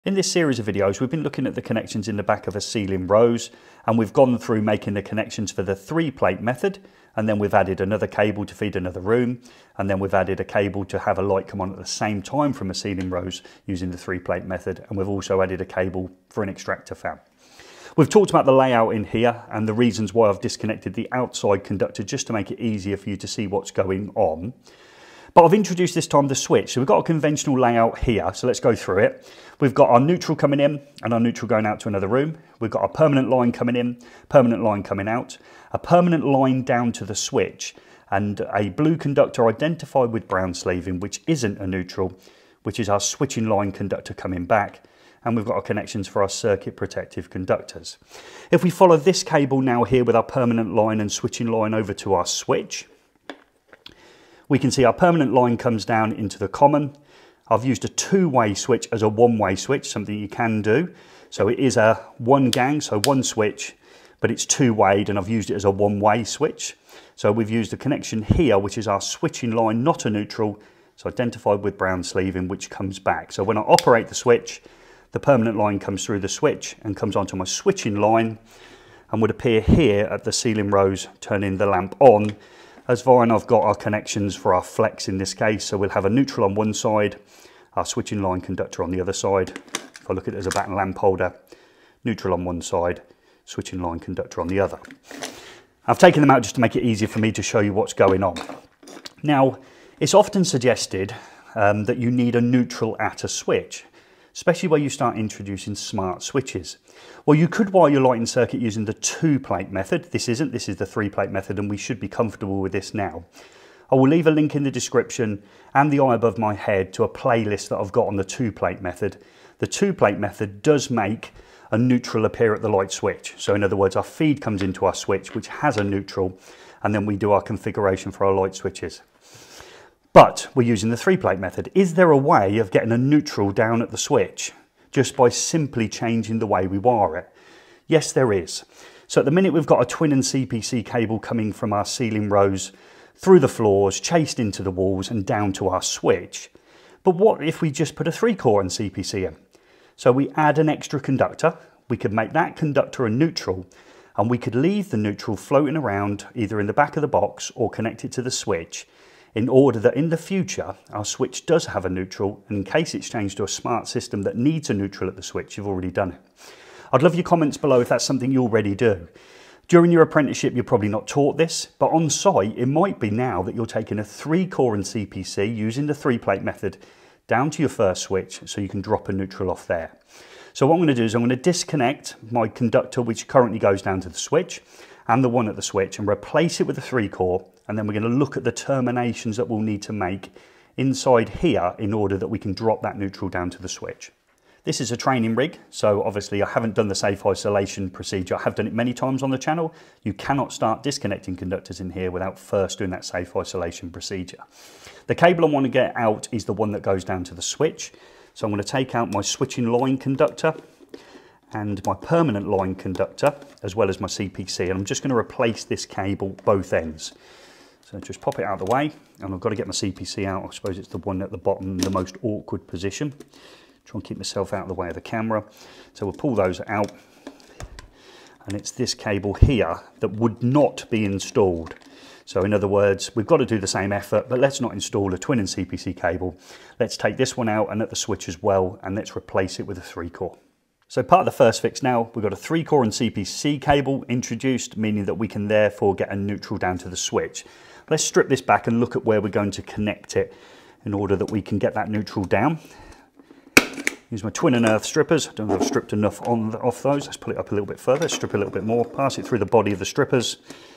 In this series of videos, we've been looking at the connections in the back of a ceiling rose, and we've gone through making the connections for the 3-plate method, and then we've added another cable to feed another room, and then we've added a cable to have a light come on at the same time from a ceiling rose using the 3-plate method, and we've also added a cable for an extractor fan. We've talked about the layout in here and the reasons why I've disconnected the outside conductor just to make it easier for you to see what's going on. But I've introduced this time the switch. So we've got a conventional layout here, so let's go through it. We've got our neutral coming in and our neutral going out to another room. We've got our permanent line coming in, permanent line coming out, a permanent line down to the switch, and a blue conductor identified with brown sleeving, which isn't a neutral, which is our switching line conductor coming back. And we've got our connections for our circuit protective conductors. If we follow this cable now here with our permanent line and switching line over to our switch, we can see our permanent line comes down into the common. I've used a 2-way switch as a 1-way switch, something you can do. So it is a 1 gang, so 1 switch, but it's 2-wayed, and I've used it as a 1-way switch. So we've used a connection here, which is our switching line, not a neutral, so identified with brown sleeving, which comes back. So when I operate the switch, the permanent line comes through the switch and comes onto my switching line and would appear here at the ceiling rose, turning the lamp on. As far I've got our connections for our flex in this case, so we'll have a neutral on one side, our switching line conductor on the other side. If I look at it as a batten lamp holder, neutral on one side, switching line conductor on the other. I've taken them out just to make it easier for me to show you what's going on. Now, it's often suggested that you need a neutral at a switch, especially where you start introducing smart switches. Well, you could wire your lighting circuit using the 2-plate method. This is the 3-plate method, and we should be comfortable with this now. I will leave a link in the description and the eye above my head to a playlist that I've got on the 2-plate method. The 2-plate method does make a neutral appear at the light switch. So in other words, our feed comes into our switch, which has a neutral, and then we do our configuration for our light switches. But we're using the 3-plate method. Is there a way of getting a neutral down at the switch just by simply changing the way we wire it? Yes, there is. So at the minute we've got a twin and CPC cable coming from our ceiling rose through the floors, chased into the walls and down to our switch. But what if we just put a 3-core and CPC in? So we add an extra conductor, we could make that conductor a neutral, and we could leave the neutral floating around either in the back of the box or connect it to the switch, in order that in the future our switch does have a neutral, and in case it's changed to a smart system that needs a neutral at the switch, you've already done it. I'd love your comments below if that's something you already do. During your apprenticeship you're probably not taught this, but on site it might be now that you're taking a 3-core and CPC using the 3-plate method down to your first switch so you can drop a neutral off there. So what I'm going to do is I'm going to disconnect my conductor, which currently goes down to the switch, and the one at the switch, and replace it with a 3-core, and then we're going to look at the terminations that we'll need to make inside here in order that we can drop that neutral down to the switch. This is a training rig, so obviously I haven't done the safe isolation procedure. I have done it many times on the channel. You cannot start disconnecting conductors in here without first doing that safe isolation procedure. The cable I want to get out is the one that goes down to the switch. So I'm going to take out my switching line conductor and my permanent line conductor, as well as my CPC, and I'm just going to replace this cable both ends. So just pop it out of the way, and I've got to get my CPC out. I suppose it's the one at the bottom, the most awkward position. Try and keep myself out of the way of the camera. So we'll pull those out, and it's this cable here that would not be installed. So in other words, we've got to do the same effort, but let's not install a twin and CPC cable. Let's take this one out and at the switch as well, and let's replace it with a 3-core. So part of the first fix now, we've got a 3-core and CPC cable introduced, meaning that we can therefore get a neutral down to the switch. Let's strip this back and look at where we're going to connect it in order that we can get that neutral down. Use my twin and earth strippers. I don't know if I've stripped enough off those. Let's pull it up a little bit further, strip a little bit more, pass it through the body of the strippers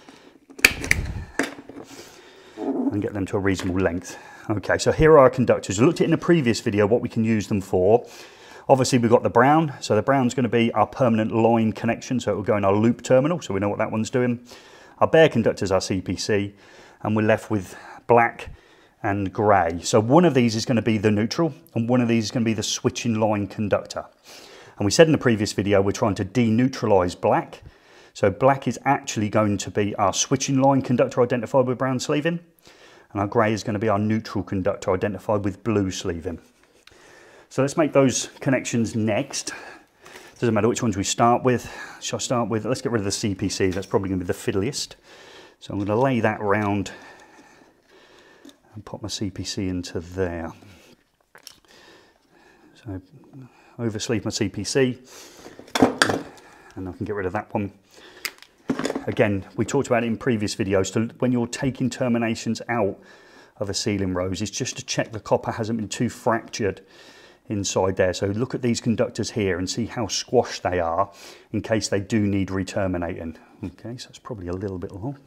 and get them to a reasonable length. Okay, so here are our conductors. We looked at in a previous video what we can use them for. Obviously we've got the brown, so the brown's going to be our permanent line connection, so it will go in our loop terminal, so we know what that one's doing. Our bare conductor's our CPC, and we're left with black and grey. So one of these is going to be the neutral, and one of these is going to be the switching line conductor. And we said in the previous video we're trying to deneutralise black, so black is actually going to be our switching line conductor identified with brown sleeving, and our grey is going to be our neutral conductor identified with blue sleeving. So let's make those connections next. Doesn't matter which ones we start with. Shall I start with, let's get rid of the CPC, that's probably going to be the fiddliest. So I'm going to lay that round and pop my CPC into there. So oversleeve my CPC and I can get rid of that one. Again, we talked about it in previous videos, so when you're taking terminations out of a ceiling rose, it's just to check the copper hasn't been too fractured inside there. So look at these conductors here and see how squashed they are in case they do need re-terminating. Okay, so it's probably a little bit long.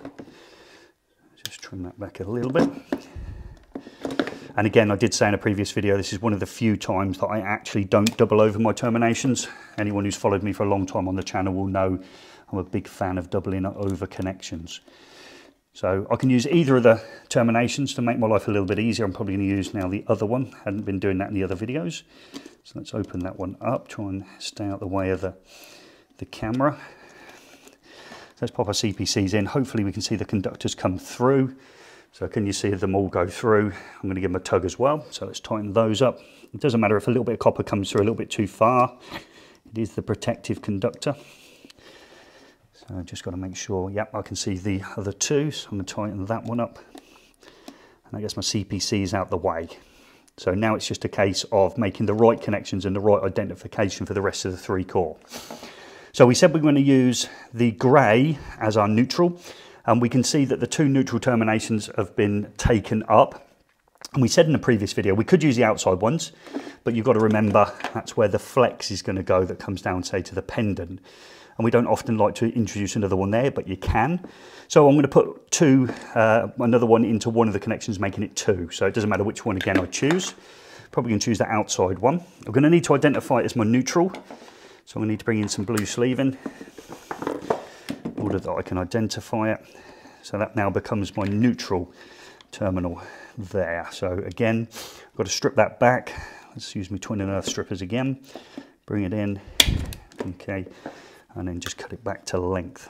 Just trim that back a little bit. And again, I did say in a previous video, this is one of the few times that I actually don't double over my terminations. Anyone who's followed me for a long time on the channel will know I'm a big fan of doubling over connections. So I can use either of the terminations to make my life a little bit easier. I'm probably going to use now the other one. I hadn't been doing that in the other videos. So let's open that one up, try and stay out the way of the camera. So let's pop our CPCs in. Hopefully we can see the conductors come through. So can you see them all go through? I'm going to give them a tug as well. So let's tighten those up. It doesn't matter if a little bit of copper comes through a little bit too far. It is the protective conductor. So I've just got to make sure, yep, I can see the other two. So I'm going to tighten that one up. And I guess my CPC is out the way. So now it's just a case of making the right connections and the right identification for the rest of the 3 core. So we said we're going to use the grey as our neutral. And we can see that the 2 neutral terminations have been taken up. And we said in the previous video, we could use the outside ones, but you've got to remember that's where the flex is going to go that comes down, say, to the pendant. And we don't often like to introduce another one there, but you can. So I'm going to put another one into one of the connections, making it 2. So it doesn't matter which one again I choose. Probably going to choose the outside one. I'm going to need to identify it as my neutral. So I'm going to need to bring in some blue sleeving in order that I can identify it. So that now becomes my neutral terminal there. So again, I've got to strip that back. Let's use my twin and earth strippers again. Bring it in. Okay. And then just cut it back to length.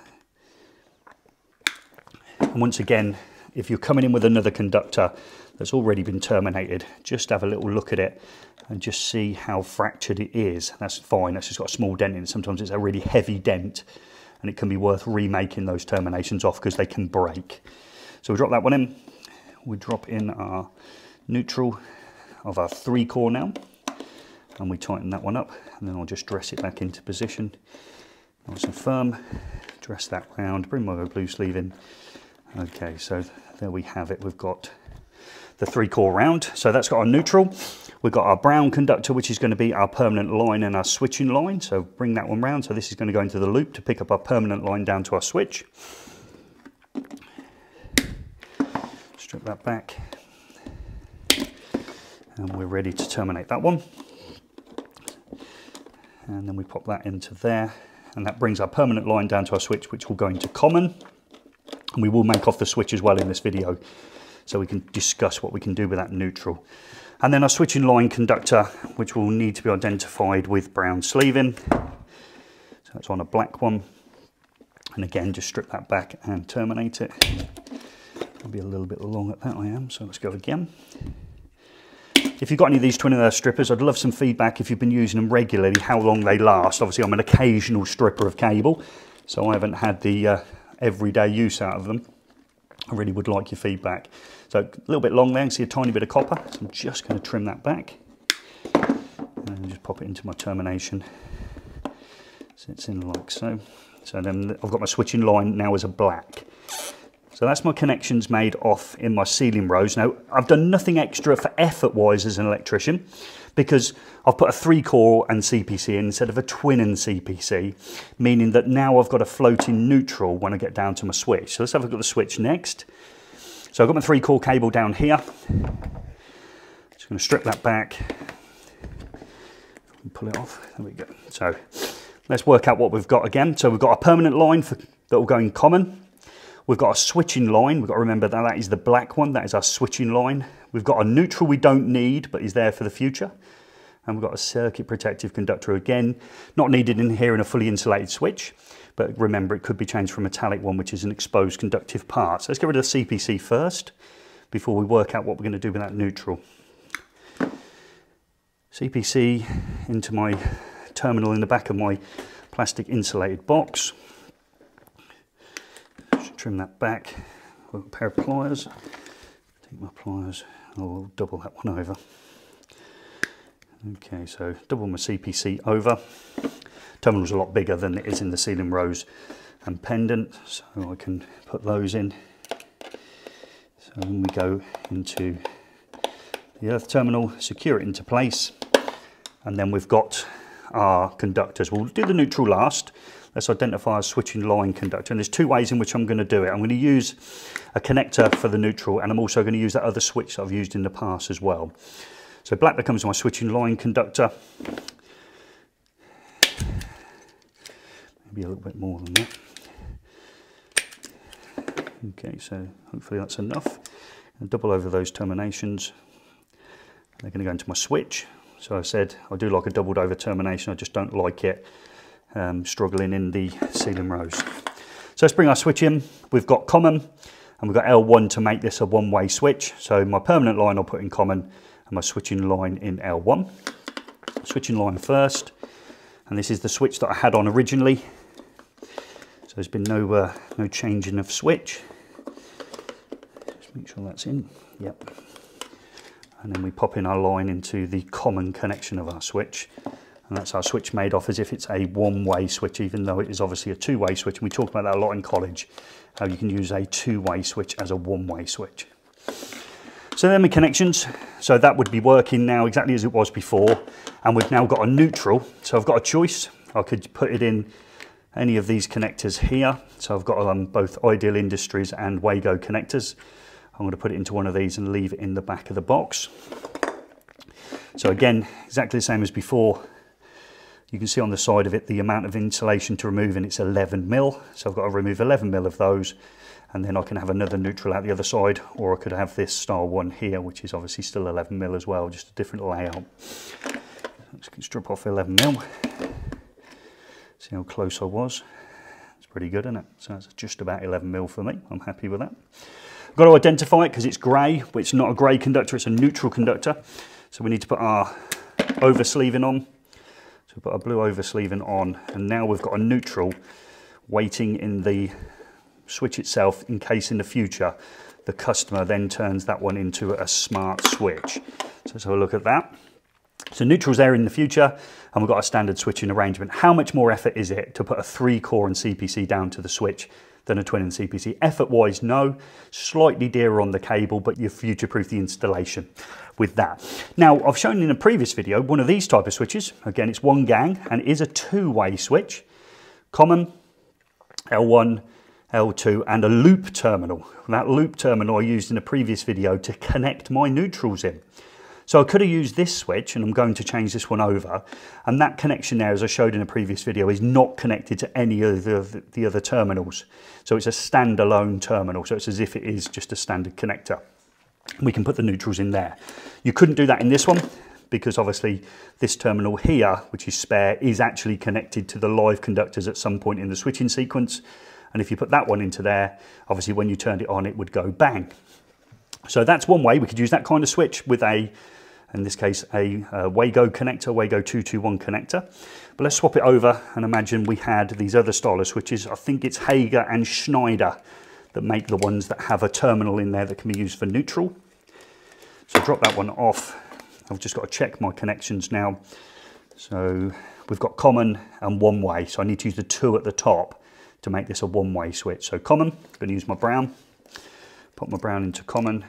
And once again, if you're coming in with another conductor that's already been terminated, just have a little look at it and just see how fractured it is. That's fine, that's just got a small dent in it. Sometimes it's a really heavy dent and it can be worth remaking those terminations off because they can break. So we drop that one in. We drop in our neutral of our 3 core now. And we tighten that one up and then I'll just dress it back into position. Nice and firm, dress that round, bring my blue sleeve in. Okay, so there we have it. We've got the 3 core round. So that's got our neutral. We've got our brown conductor, which is going to be our permanent line and our switching line. So bring that one round. So this is going to go into the loop to pick up our permanent line down to our switch. Strip that back. And we're ready to terminate that one. And then we pop that into there. And that brings our permanent line down to our switch, which will go into common. And we will make off the switch as well in this video, so we can discuss what we can do with that neutral. And then our switching line conductor, which will need to be identified with brown sleeving. So that's on a black one. And again, just strip that back and terminate it. I'll be a little bit long at that, I am, so let's go again. If you've got any of these twin and earth strippers, I'd love some feedback if you've been using them regularly, how long they last. Obviously, I'm an occasional stripper of cable, so I haven't had the everyday use out of them. I really would like your feedback. So a little bit long there, you can see a tiny bit of copper. So I'm just going to trim that back and just pop it into my termination. Sits in like so. So then I've got my switching line now as a black. So that's my connections made off in my ceiling rose. Now, I've done nothing extra for effort-wise as an electrician because I've put a 3 core and CPC in instead of a twin and CPC, meaning that now I've got a floating neutral when I get down to my switch. So let's have a look at the switch next. So I've got my 3 core cable down here. Just going to strip that back and pull it off. There we go. So let's work out what we've got again. So we've got a permanent line that will go in common. We've got a switching line. We've got to remember that that is the black one. That is our switching line. We've got a neutral we don't need, but is there for the future. And we've got a circuit protective conductor again, not needed in here in a fully insulated switch. But remember, it could be changed for a metallic one, which is an exposed conductive part. So let's get rid of the CPC first, before we work out what we're going to do with that neutral. CPC into my terminal in the back of my plastic insulated box. Just trim that back with a pair of pliers. Take my pliers, I'll double that one over. Okay, so double my CPC over. Terminal's a lot bigger than it is in the ceiling rose and pendant, so I can put those in. So then we go into the earth terminal, secure it into place, and then we've got our conductors. We'll do the neutral last. Let's identify a switching line conductor, and there's two ways in which I'm going to do it. I'm going to use a connector for the neutral, and I'm also going to use that other switch that I've used in the past as well. So black becomes my switching line conductor. Maybe a little bit more than that. Okay, so hopefully that's enough. And double over those terminations. They're going to go into my switch. So I said I do like a doubled over termination, I just don't like it struggling in the ceiling rose. So let's bring our switch in. We've got common and we've got L1 to make this a one-way switch. So my permanent line I'll put in common and my switching line in L1. Switching line first, and this is the switch that I had on originally. So there's been no changing of switch. Just make sure that's in, yep. And then we pop in our line into the common connection of our switch. And that's our switch made off as if it's a one-way switch, even though it is obviously a two-way switch. And we talk about that a lot in college, how you can use a two-way switch as a one-way switch. So then my connections. So that would be working now exactly as it was before. And we've now got a neutral. So I've got a choice. I could put it in any of these connectors here. So I've got both Ideal Industries and Wago connectors. I'm going to put it into one of these and leave it in the back of the box. So again, exactly the same as before. You can see on the side of it the amount of insulation to remove, and it's 11 mil. So I've got to remove 11 mil of those, and then I can have another neutral out the other side, or I could have this style one here, which is obviously still 11 mil as well, just a different layout. Let's strip off 11 mil. See how close I was. It's pretty good, isn't it? So that's just about 11 mil for me. I'm happy with that. I've got to identify it because it's grey, but it's not a grey conductor, it's a neutral conductor. So we need to put our oversleeving on. So we put our blue oversleeving on, and now we've got a neutral waiting in the switch itself in case in the future the customer then turns that one into a smart switch. So let's have a look at that. So neutral's there in the future, and we've got a standard switching arrangement. How much more effort is it to put a 3-core and CPC down to the switch than a twin and CPC? Effort-wise, no. Slightly dearer on the cable, but you future-proof the installation with that. Now, I've shown in a previous video one of these type of switches. Again, it's one gang, and it is a two-way switch. Common, L1, L2, and a loop terminal. That loop terminal I used in a previous video to connect my neutrals in. So I could have used this switch, and I'm going to change this one over, and that connection there, as I showed in a previous video, is not connected to any of the other terminals. So it's a standalone terminal, so it's as if it is just a standard connector. We can put the neutrals in there. You couldn't do that in this one, because obviously this terminal here, which is spare, is actually connected to the live conductors at some point in the switching sequence. And if you put that one into there, obviously when you turned it on, it would go bang. So that's one way. We could use that kind of switch with in this case, a Wago connector, Wago 221 connector. But let's swap it over and imagine we had these other style of switches. I think it's Hager and Schneider that make the ones that have a terminal in there that can be used for neutral. So drop that one off. I've just got to check my connections now. So we've got common and one way. So I need to use the 2 at the top to make this a one-way switch. So common, I'm going to use my brown. Put my brown into common.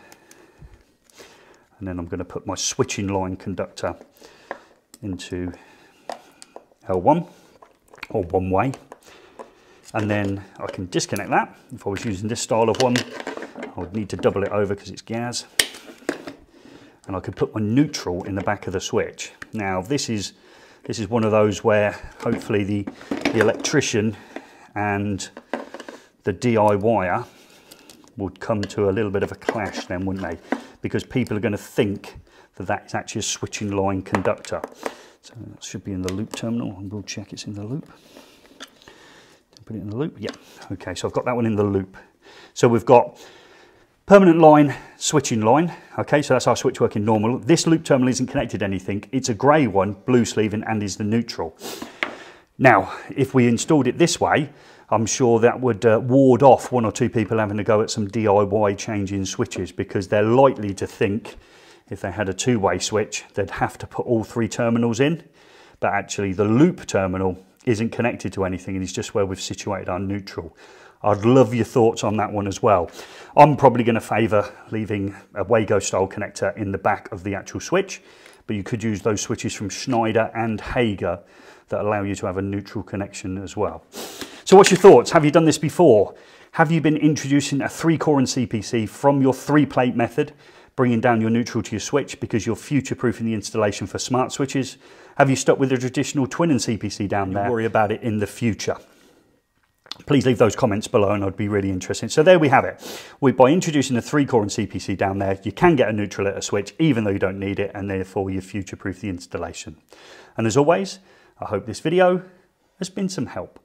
And then I'm going to put my switching line conductor into L1, or one way. And then I can disconnect that. If I was using this style of one, I would need to double it over because it's gas. And I could put my neutral in the back of the switch. Now this is one of those where hopefully the electrician and the DIYer would come to a little bit of a clash then, wouldn't they? Because people are going to think that that's actually a switching line conductor. So that should be in the loop terminal, and we'll check it's in the loop. Put it in the loop, yeah. Okay, so I've got that one in the loop. So we've got Permanent line, switching line. Okay, so that's our switch working normal. This loop terminal isn't connected to anything. It's a grey one, blue sleeving, and is the neutral. Now, if we installed it this way, I'm sure that would ward off one or two people having to go at some DIY changing switches, because they're likely to think if they had a two-way switch, they'd have to put all three terminals in. But actually the loop terminal isn't connected to anything and is just where we've situated our neutral. I'd love your thoughts on that one as well. I'm probably going to favour leaving a Wago style connector in the back of the actual switch, but you could use those switches from Schneider and Hager that allow you to have a neutral connection as well. So what's your thoughts? Have you done this before? Have you been introducing a 3-core and CPC from your 3-plate method, bringing down your neutral to your switch because you're future-proofing the installation for smart switches? Have you stuck with the traditional twin and CPC down there? Worry about it in the future. Please leave those comments below and I'd be really interested. So there we have it. By introducing a 3-core and CPC down there, you can get a neutral at a switch even though you don't need it, and therefore you future-proof the installation. And as always, I hope this video has been some help.